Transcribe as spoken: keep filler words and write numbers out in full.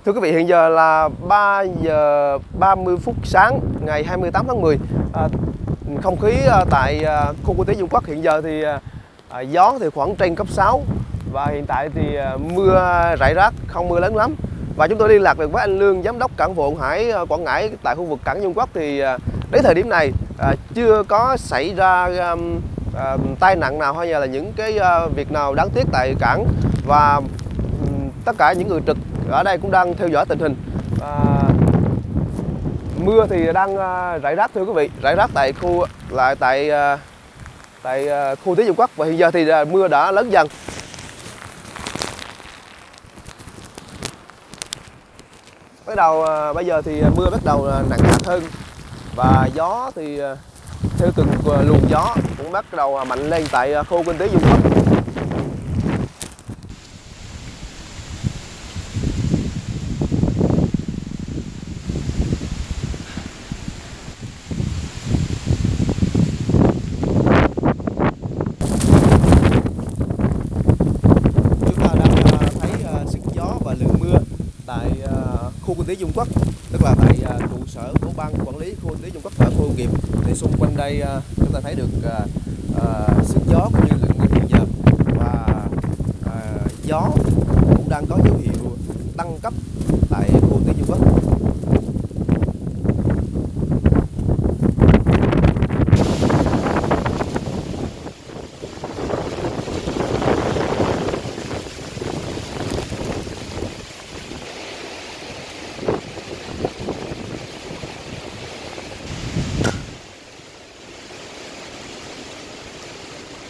Thưa quý vị, hiện giờ là ba giờ ba mươi phút sáng ngày hai mươi tám tháng mười. À, không khí tại khu kinh tế Dung Quất hiện giờ thì à, gió thì khoảng trên cấp sáu và hiện tại thì mưa rải rác, không mưa lớn lắm. Và chúng tôi liên lạc được với anh Lương, giám đốc cảng vụ Hàng Hải Quảng Ngãi tại khu vực cảng Dung Quất thì à, đến thời điểm này à, chưa có xảy ra à, à, tai nạn nào hay là những cái à, việc nào đáng tiếc tại cảng, và um, tất cả những người trực ở đây cũng đang theo dõi tình hình. À, mưa thì đang uh, rải rác thưa quý vị, rải rác tại khu lại tại uh, tại uh, khu Tí Dung Quất, và hiện giờ thì uh, mưa đã lớn dần. Bắt đầu uh, bây giờ thì mưa bắt đầu uh, nặng hạt hơn, và gió thì uh, theo từng uh, luồng gió cũng bắt đầu uh, mạnh lên tại uh, khu kinh tế Dung Quất. Tại uh, khu kinh tế Dung Quất, tức là tại uh, trụ sở của ban quản lý khu kinh tế Dung Quất ở khu công nghiệp, thì xung quanh đây uh, chúng ta thấy được uh, uh, sức gió cũng như lượng mưa hiện giờ, và uh, gió cũng đang có dấu hiệu tăng cấp tại khu kinh tế Dung Quất.